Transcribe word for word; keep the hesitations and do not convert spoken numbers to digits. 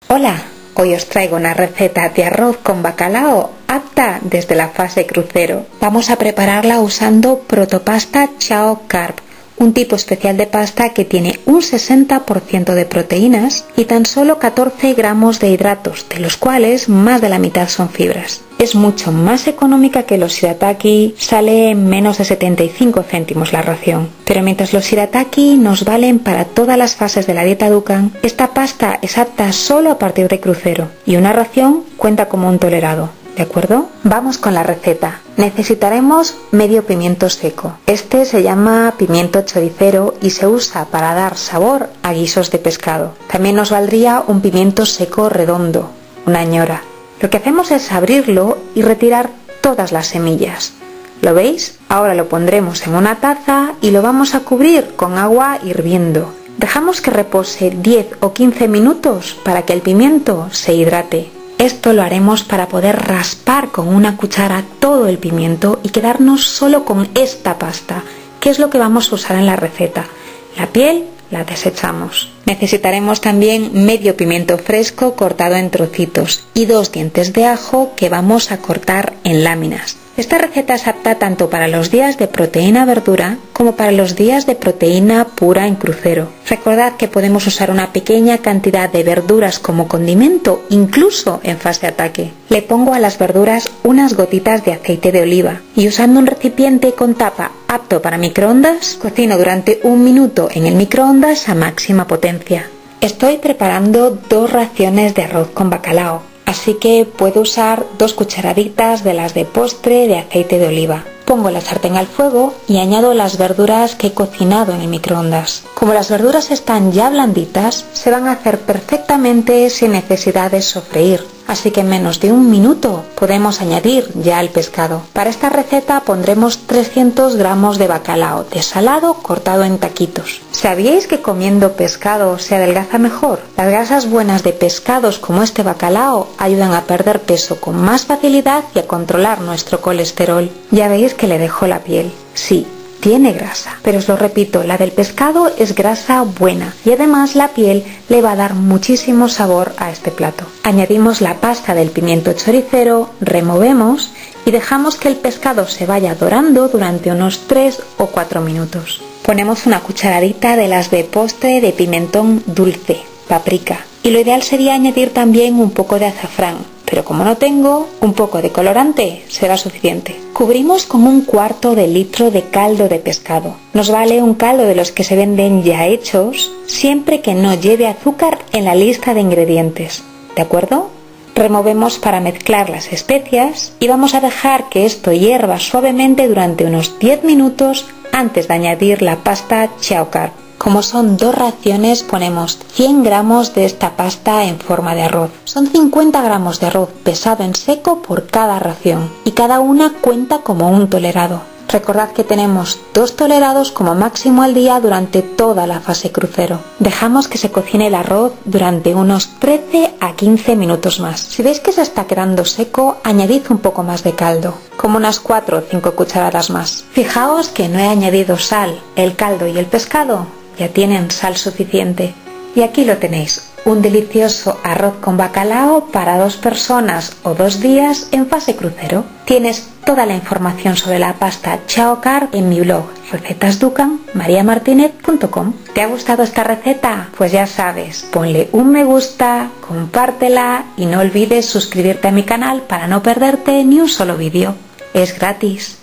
Hola, hoy os traigo una receta de arroz con bacalao apta desde la fase crucero. Vamos a prepararla usando protopasta Chao Carb, un tipo especial de pasta que tiene un sesenta por ciento de proteínas y tan solo catorce gramos de hidratos, de los cuales más de la mitad son fibras. Es mucho más económica que los shirataki, sale en menos de setenta y cinco céntimos la ración. Pero mientras los shirataki nos valen para todas las fases de la dieta Dukan, esta pasta es apta solo a partir de crucero y una ración cuenta como un tolerado. ¿De acuerdo? Vamos con la receta. Necesitaremos medio pimiento seco. Este se llama pimiento choricero y se usa para dar sabor a guisos de pescado. También nos valdría un pimiento seco redondo, una ñora. Lo que hacemos es abrirlo y retirar todas las semillas. ¿Lo veis? Ahora lo pondremos en una taza y lo vamos a cubrir con agua hirviendo. Dejamos que repose diez o quince minutos para que el pimiento se hidrate. Esto lo haremos para poder raspar con una cuchara todo el pimiento y quedarnos solo con esta pasta, que es lo que vamos a usar en la receta. La piel la desechamos. Necesitaremos también medio pimiento fresco cortado en trocitos y dos dientes de ajo que vamos a cortar en láminas. Esta receta es apta tanto para los días de proteína verdura como para los días de proteína pura en crucero. Recordad que podemos usar una pequeña cantidad de verduras como condimento, incluso en fase ataque. Le pongo a las verduras unas gotitas de aceite de oliva y usando un recipiente con tapa apto para microondas, cocino durante un minuto en el microondas a máxima potencia. Estoy preparando dos raciones de arroz con bacalao. Así que puedo usar dos cucharaditas de las de postre de aceite de oliva. Pongo la sartén al fuego y añado las verduras que he cocinado en el microondas. Como las verduras están ya blanditas, se van a hacer perfectamente sin necesidad de sofreír. Así que en menos de un minuto podemos añadir ya el pescado. Para esta receta pondremos trescientos gramos de bacalao desalado cortado en taquitos. ¿Sabíais que comiendo pescado se adelgaza mejor? Las grasas buenas de pescados como este bacalao ayudan a perder peso con más facilidad y a controlar nuestro colesterol. Ya veis que le dejo la piel. Sí, tiene grasa, pero os lo repito, la del pescado es grasa buena y además la piel le va a dar muchísimo sabor a este plato. Añadimos la pasta del pimiento choricero, removemos y dejamos que el pescado se vaya dorando durante unos tres o cuatro minutos. Ponemos una cucharadita de las de postre de pimentón dulce, paprika, y lo ideal sería añadir también un poco de azafrán. Pero como no tengo, un poco de colorante será suficiente. Cubrimos con un cuarto de litro de caldo de pescado. Nos vale un caldo de los que se venden ya hechos, siempre que no lleve azúcar en la lista de ingredientes. ¿De acuerdo? Removemos para mezclar las especias y vamos a dejar que esto hierva suavemente durante unos diez minutos antes de añadir la pasta Chao Carb. Como son dos raciones, ponemos cien gramos de esta pasta en forma de arroz. Son cincuenta gramos de arroz pesado en seco por cada ración y cada una cuenta como un tolerado. Recordad que tenemos dos tolerados como máximo al día durante toda la fase crucero. Dejamos que se cocine el arroz durante unos trece a quince minutos más. Si veis que se está quedando seco, añadid un poco más de caldo, como unas cuatro o cinco cucharadas más. Fijaos que no he añadido sal, el caldo y el pescado ya tienen sal suficiente. Y aquí lo tenéis, un delicioso arroz con bacalao para dos personas o dos días en fase crucero. Tienes toda la información sobre la pasta Chao Carb en mi blog recetas dukan maria martinez punto com. ¿Te ha gustado esta receta? Pues ya sabes, ponle un me gusta, compártela y no olvides suscribirte a mi canal para no perderte ni un solo vídeo. Es gratis.